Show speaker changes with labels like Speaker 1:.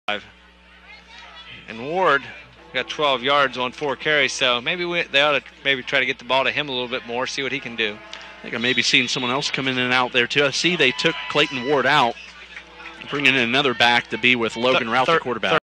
Speaker 1: And Ward got 12 yards on 4 carries, so maybe they ought to try to get the ball to him a little bit more, see what he can do.
Speaker 2: I think I may be seeing someone else come in and out there, too. I see they took Clayton Ward out, bringing in another back to be with Logan Routh, the quarterback.